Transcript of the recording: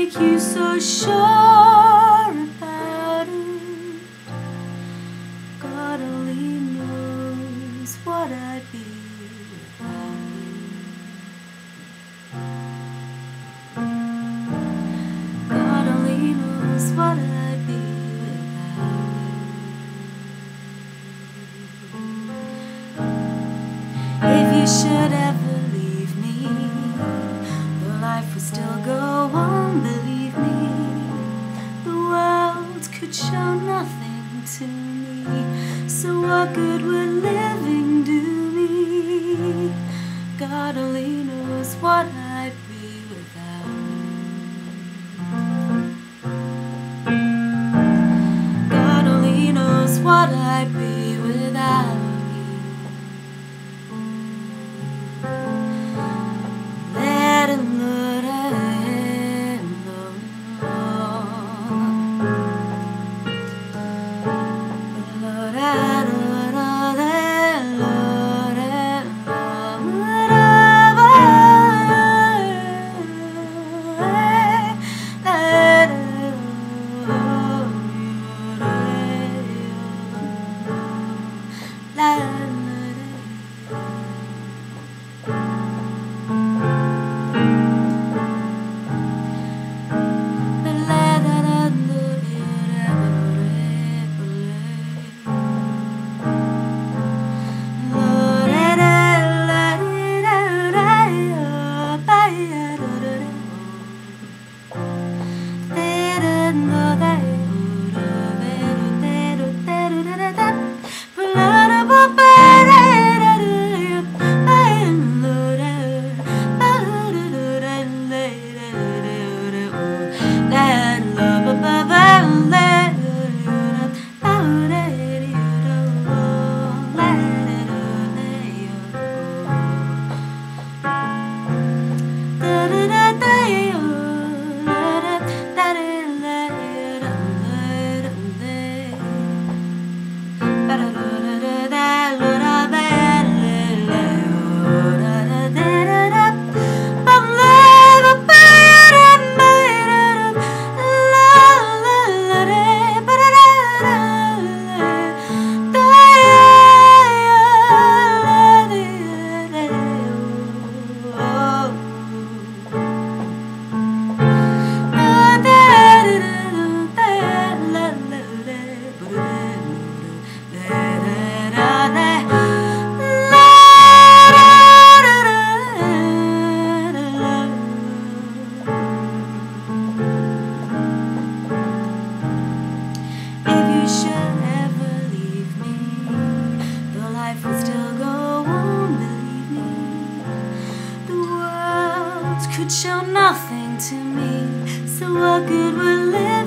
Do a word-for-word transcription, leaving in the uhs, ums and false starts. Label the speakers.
Speaker 1: make you so sure about it? God only knows what I'd be without you. God only knows what I'd be without you. If you should ever leave me, the life would still go on, believe me. The world could show nothing to me, so what good would living do me? God only knows what I'd be without you. God only knows what I'd be without you. Let him look at him, Lord, I don't know that, Lord, could show nothing to me, so what good would live?